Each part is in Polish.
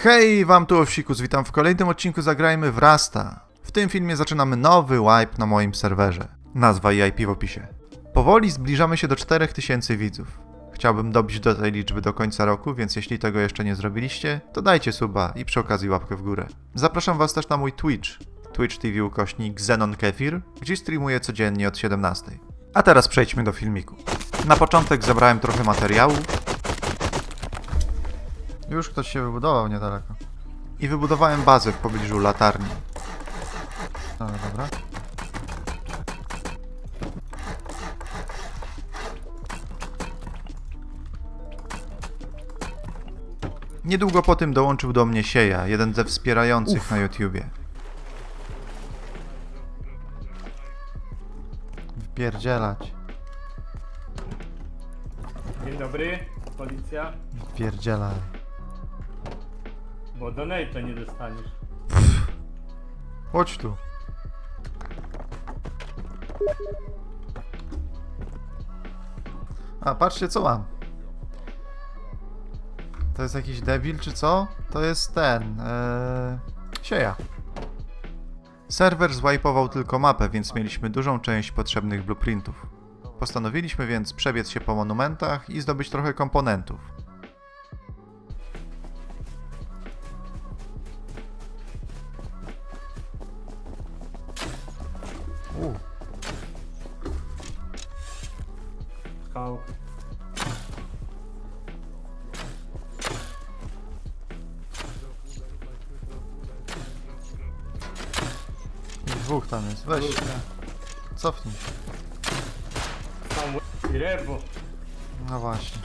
Hej, wam tu Owsikus, witam w kolejnym odcinku Zagrajmy w Rasta. W tym filmie zaczynamy nowy wipe na moim serwerze. Nazwa i IP w opisie. Powoli zbliżamy się do 4000 widzów. Chciałbym dobić do tej liczby do końca roku, więc jeśli tego jeszcze nie zrobiliście, to dajcie suba i przy okazji łapkę w górę. Zapraszam was też na mój Twitch, twitch.tv/XenonKefir, gdzie streamuję codziennie od 17. A teraz przejdźmy do filmiku. Na początek zebrałem trochę materiału. Już ktoś się wybudował niedaleko. I wybudowałem bazę w pobliżu latarni. Dobra. Niedługo po tym dołączył do mnie Sieja, jeden ze wspierających na YouTubie. Wpierdzielać. Dzień dobry, policja. Wpierdzielaj. Bo donate'a nie dostaniesz. Chodź tu. A, patrzcie co mam. To jest jakiś debil czy co? To jest ten... Sieja. Serwer zwipe'ował tylko mapę, więc mieliśmy dużą część potrzebnych blueprintów. Postanowiliśmy więc przebiec się po monumentach i zdobyć trochę komponentów. Kał. Dwóch tam jest, weź się. Cofnij się. Tam lewo. No właśnie.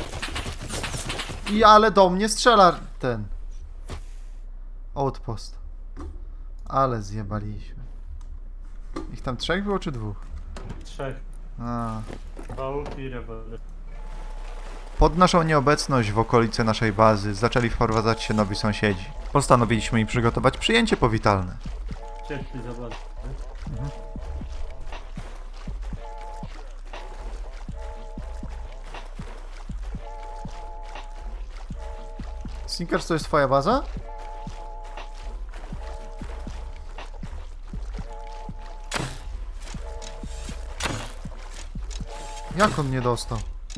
I ale do mnie strzela ten outpost. Ale zjebaliśmy. Ich tam trzech było czy dwóch? Trzech. A. Kał i lewo. Pod naszą nieobecność w okolicy naszej bazy zaczęli wprowadzać się nowi sąsiedzi. Postanowiliśmy im przygotować przyjęcie powitalne. Cierpli za bardzo. Snickers, to jest twoja baza? Jak on nie dostał?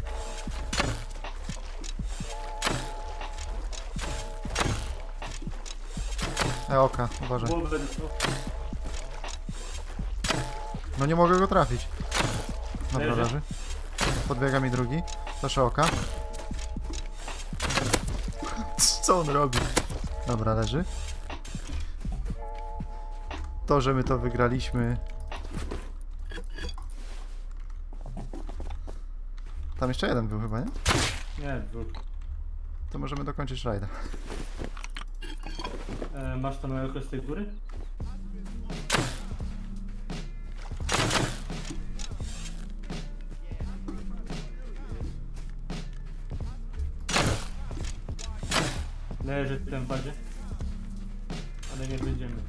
Oka, uważaj. Głowę dostał. No nie mogę go trafić. Dobra, Leży. leży. Podbiega mi drugi. Proszę oka. Co on robi? Dobra, leży. To, że my to wygraliśmy. Tam jeszcze jeden był chyba, nie? Nie, dwóch. To możemy dokończyć rajda. Masz tam małego z tej góry? Leży ten w bazie. Ale nie będziemy.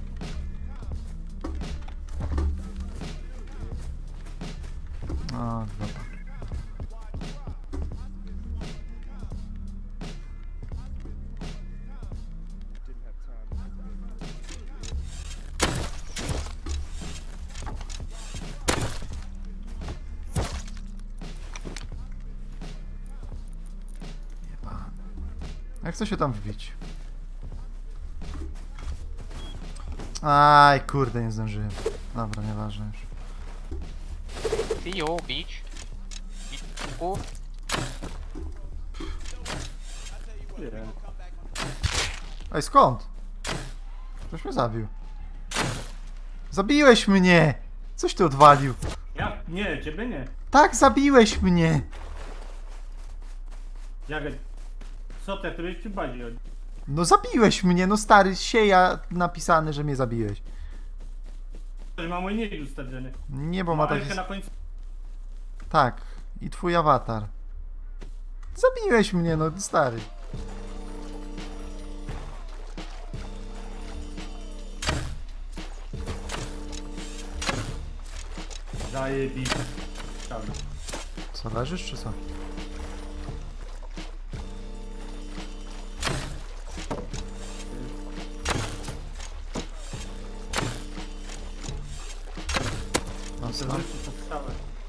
A, dobra. Jak chcę się tam wbić? Aj, kurde, nie zdążyłem. Dobra, nieważne już. See you, bitch. Bitch. Nie. Ej, skąd? Ktoś mnie zabił. Zabiłeś mnie! Coś ty odwalił. Ja? Nie, ciebie nie. Tak, zabiłeś mnie! Jak? Co te, któryś przy bazie? No zabiłeś mnie, no stary, Sieja napisane, że mnie zabiłeś. Ktoś ma mój nick ustawiony. Nie, bo ma taki... rękę na końcu. Tak, i twój awatar. Zabiłeś mnie, no stary. Zajebiście. Co, leżysz czy co? To wrócić pod stałe.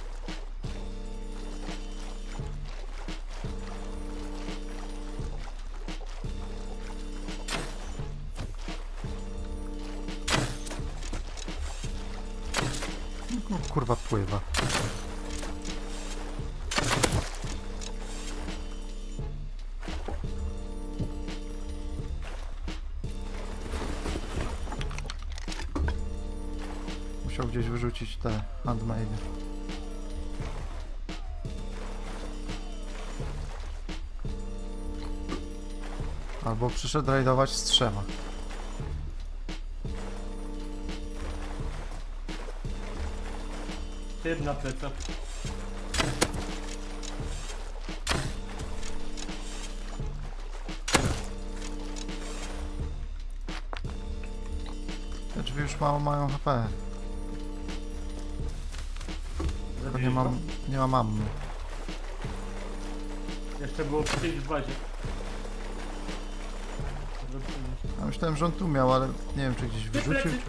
No, kurwa pływa. Musiał gdzieś wyrzucić te handmade. Albo przyszedł rajdować z 3. Typ na plecach. Te drzwi już mało mają HP. Tylko nie mam ammo. Jeszcze było 5 w bazie. Ja myślałem, że on tu miał, ale nie wiem, czy gdzieś wyrzucił. Czy...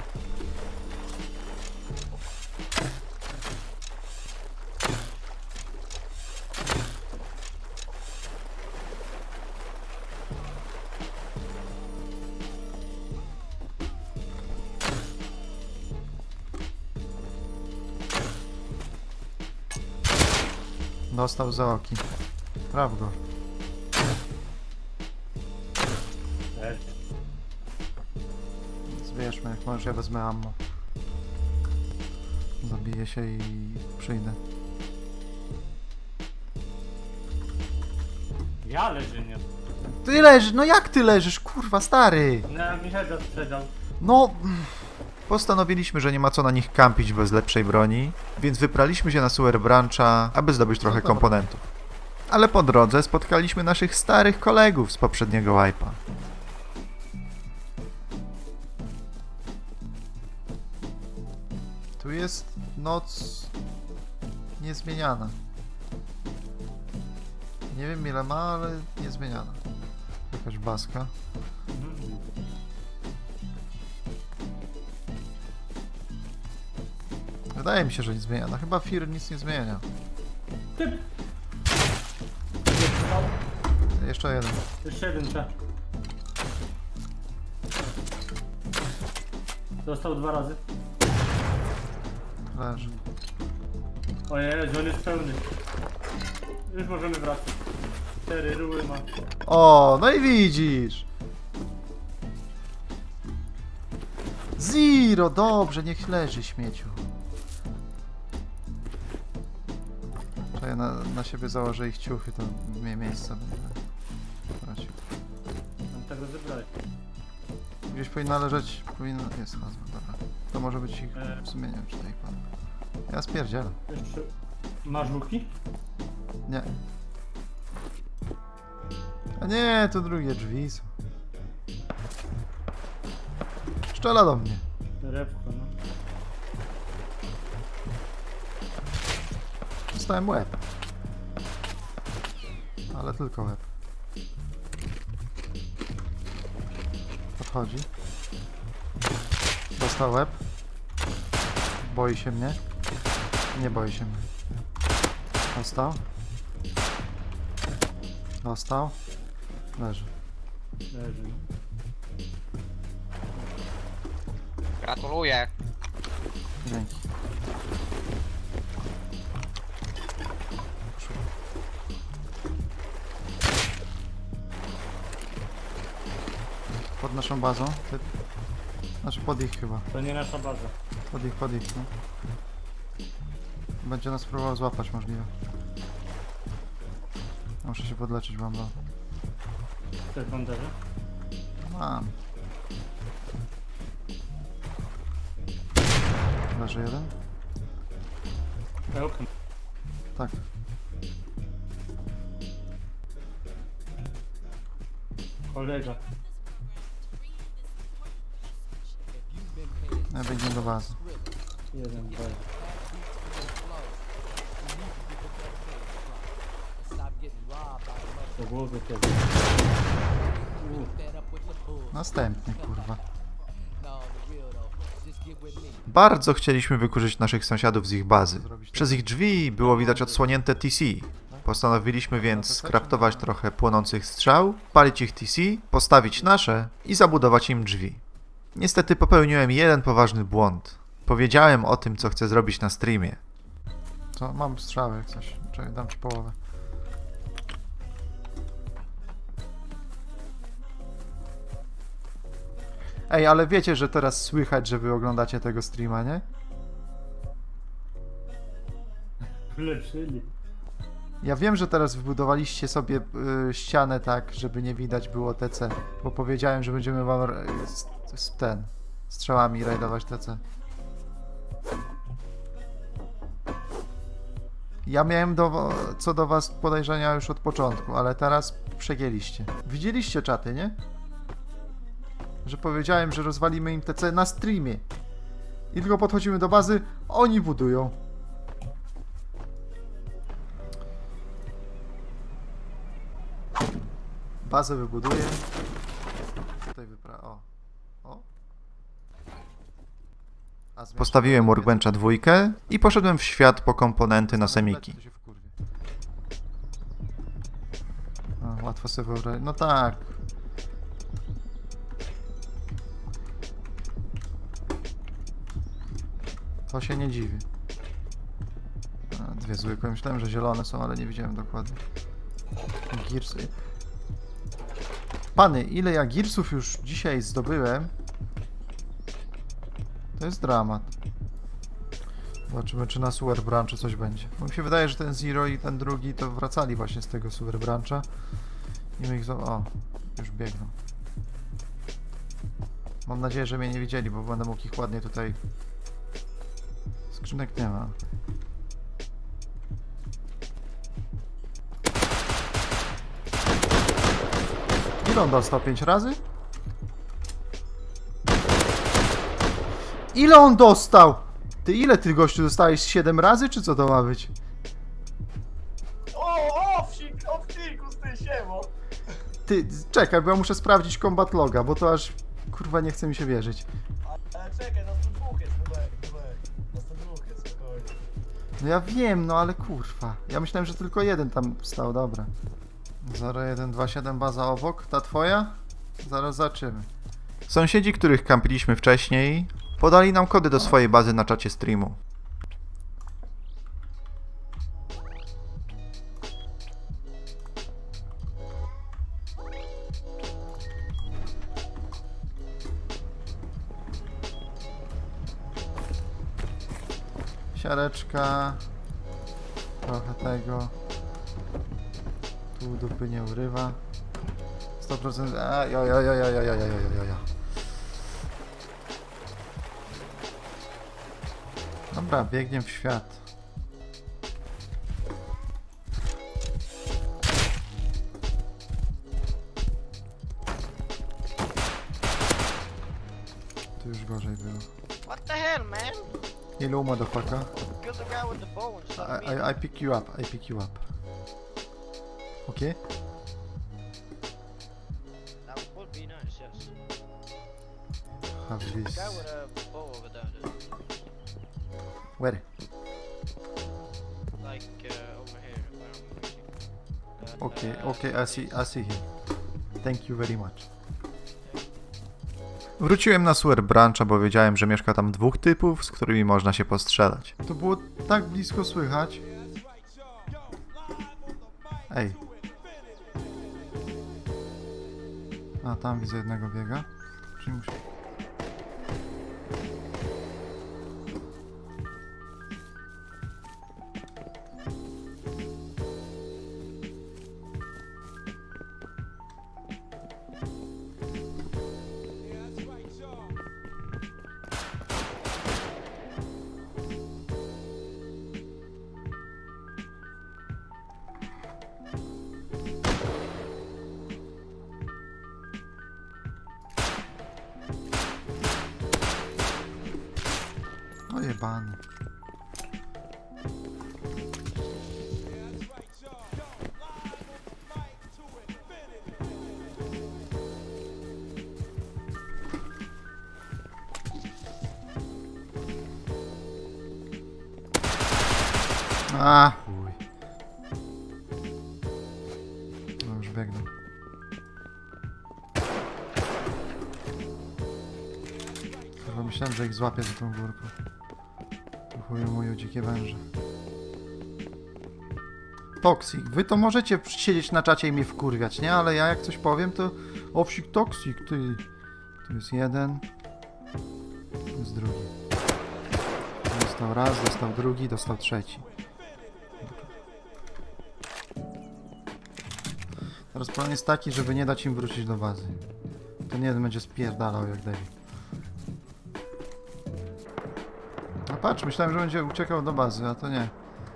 Dostał za oki. Traf go. Zbierzmy, jak możesz, ja wezmę ammo. Zabiję się i przyjdę. Ja leżę, nie. Ty leżysz, no jak ty leżysz, kurwa, stary? No jak mi heada sprzedał. No, postanowiliśmy, że nie ma co na nich kampić bez lepszej broni, więc wypraliśmy się na Sewer Brancha, aby zdobyć trochę komponentów. Ale po drodze spotkaliśmy naszych starych kolegów z poprzedniego wipe'a. Tu jest noc niezmieniana. Nie wiem ile ma, ale niezmieniana. Jakaś baska. Wydaje mi się, że nic zmienia. Chyba Fear nic nie zmienia. Typ! Jeszcze jeden. Jeszcze jeden, tak. Dostał 2 razy. Leży. Ojej, on jest pełny. Już możemy wracać. 4 ruły ma. O, no i widzisz. Zero, dobrze, niech leży śmieciu. Czekaj, na siebie założę ich ciuchy, to mnie miejsca będę tracił. Mam tego zebrać. Gdzieś powinna leżeć, jest hazmat, dobra. To może być ich, w sumie nie wiem, czy to ich pan. Ja spierdzielę. Jeszcze... Masz łuki? Nie. A nie, to drugie drzwi są. Strzela do mnie. Repko, no. Dostałem łeb. Ale tylko łeb. Podchodzi. Dostał łeb. Boi się mnie. Nie boi się mnie. Dostał. Dostał. Leży. Leży. Gratuluję. Dzięki. Pod naszą bazą. Znaczy pod ich chyba. To nie nasza baza. Pod ich, no. Będzie nas próbował złapać możliwe. Muszę się podleczyć, mam no. Chcesz banderze? Mam. Leży jeden? Pełkę. Tak. Kolega. Ja biegnie do bazy. Jeden, dwa. Do głowy kiedy. Następny, kurwa. Bardzo chcieliśmy wykurzyć naszych sąsiadów z ich bazy. Przez ich drzwi było widać odsłonięte TC. Postanowiliśmy więc skraftować trochę płonących strzał, palić ich TC, postawić nasze i zabudować im drzwi. Niestety popełniłem jeden poważny błąd. Powiedziałem o tym, co chcę zrobić na streamie. Co? Mam strzały jak coś. Czekaj, dam ci połowę. Ej, ale wiecie, że teraz słychać, że wy oglądacie tego streama, nie? Wlepszyli. Ja wiem, że teraz wybudowaliście sobie ścianę tak, żeby nie widać było TC, bo powiedziałem, że będziemy wam strzałami rajdować TC. Ja miałem co do was podejrzenia już od początku, ale teraz przegięliście. Widzieliście czaty, nie? Że powiedziałem, że rozwalimy im TC na streamie. I tylko podchodzimy do bazy, oni budują. Bazę wybuduję. Tutaj o. Postawiłem Workbencha 2 i poszedłem w świat po komponenty na semiki. Łatwo sobie wyobrazić. No tak. To się nie dziwi. Dwie zwykłe. Myślałem, że zielone są, ale nie widziałem dokładnie. Gearsy. Pany, ile ja Gearsów już dzisiaj zdobyłem? To jest dramat. Zobaczymy, czy na Sewer Branchu coś będzie. Bo mi się wydaje, że ten Zero i ten drugi to wracali właśnie z tego Sewer Brancha. I my ich o, już biegną. Mam nadzieję, że mnie nie widzieli, bo będę mógł ich ładnie tutaj... Skrzynek nie ma. Ile on dostał? 5 razy? Ile on dostał? Ty ile ty gościu dostałeś? 7 razy, czy co to ma być? Owsiku z tej siemo! Ty, czekaj, bo ja muszę sprawdzić combat loga, bo to aż kurwa nie chce mi się wierzyć. Ale czekaj, nas tu dwóch jest, nas tu dwóch jest, spokojnie. No ja wiem, no ale kurwa. Ja myślałem, że tylko jeden tam stał, dobra. 0127 baza obok, ta twoja? Zaraz zobaczymy. Sąsiedzi, których kampiliśmy wcześniej, podali nam kody do swojej bazy na czacie streamu. Siareczka. Trochę tego. Tu dupy nie urywa. 100%. Dobra, biegniemy w świat. Tu już gorzej było. What the hell, man? Hello, motherfucker. Kill the guy with the bow and shot me. I pick you up. I pick you up. Okay? That would be nice, yes. Have The this. guy with a bow over there, Where? like over here, where I'm looking. Okay, okay, I see him. Thank you very much. Wróciłem na Sewer Brancha, bo wiedziałem, że mieszka tam dwóch typów, z którymi można się postrzelać. To było tak blisko słychać. Ej. A, tam widzę jednego biega. Czyli musi... O jebany. A, chuj. No już biegną. Chyba myślałem, że ich złapię za tą górką. Chuju moje dzikie węże. Toxic. Wy to możecie siedzieć na czacie i mnie wkurwiać, nie? Ale ja jak coś powiem, to... Owsik toxic, ty. Tu jest jeden. Tu jest drugi. Dostał raz, dostał drugi, dostał trzeci. Teraz plan jest taki, żeby nie dać im wrócić do bazy. To nie jeden będzie spierdalał jak debil. No patrz, myślałem, że będzie uciekał do bazy, a to nie.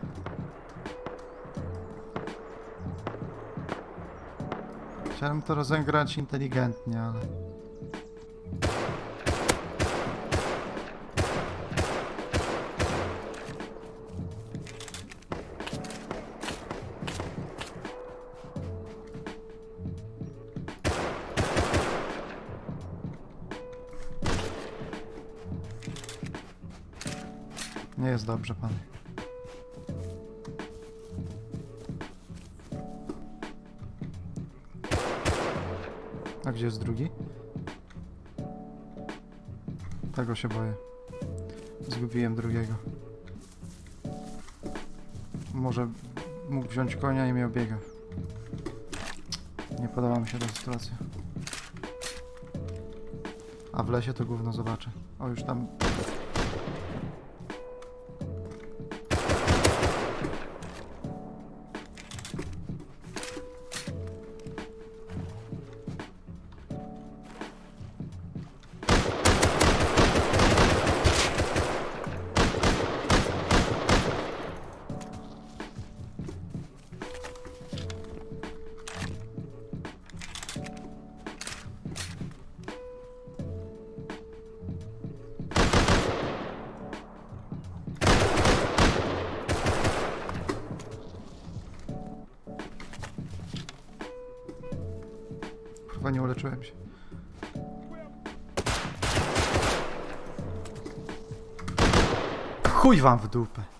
Chciałem to rozegrać inteligentnie, ale... Nie jest dobrze, panie. A gdzie jest drugi? Tego się boję. Zgubiłem drugiego. Może mógł wziąć konia i mnie obiega. Nie podoba mi się ta sytuacja. A w lesie to gówno zobaczę. O, już tam... Chyba nie uleczyłem się. Chuj wam w dupę.